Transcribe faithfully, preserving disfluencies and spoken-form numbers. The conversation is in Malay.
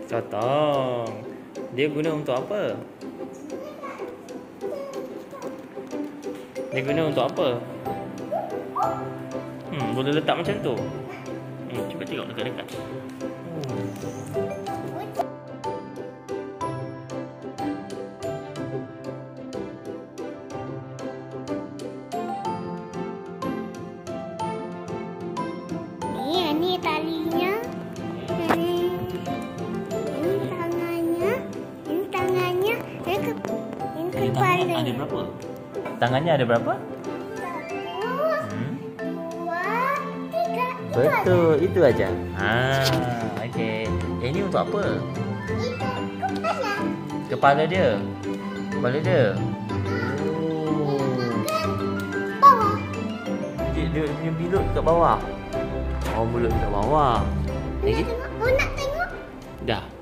Sotong. Dia guna untuk apa? Dia guna untuk apa? Hmm, boleh letak macam tu. Hmm, cuba tengok dekat-dekat. Ni, ni talinya. Ni, ni tangannya. Ni tangannya. Ni ke, ni kepala. Ada berapa? Tangannya ada berapa? Satu, Hmm? dua, tiga. Betul, itu aja. Ha, okey. Eh, ini untuk apa? Itu kepala. Kepala dia. Kepala dia. Oh. Bawah. Dia, dia punya bilut kat bawah. Oh, mulut kat bawah. Nak Lagi? tengok? Oh, nak tengok? Dah.